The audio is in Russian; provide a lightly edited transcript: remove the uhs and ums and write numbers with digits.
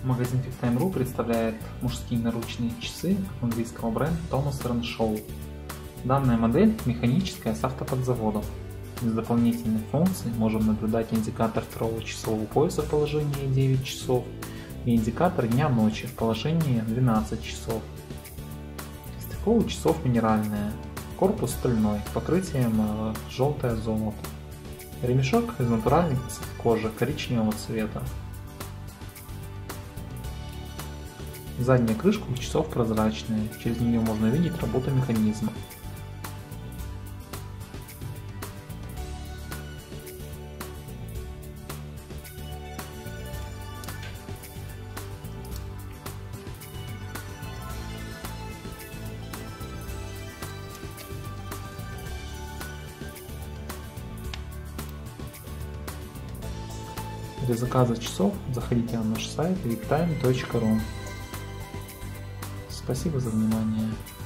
Магазин FitTime.ru представляет мужские наручные часы английского бренда Thomas & Shaw. Данная модель механическая с автоподзаводом. Из дополнительных функций можем наблюдать индикатор второго часового пояса в положении 9 часов и индикатор дня-ночи в положении 12 часов. Стекло у часов минеральное, корпус стальной, покрытием желтое золото. Ремешок из натуральной кожи коричневого цвета. Задняя крышка у часов прозрачная, через нее можно видеть работу механизма. Для заказа часов заходите на наш сайт viktime.ru. Спасибо за внимание.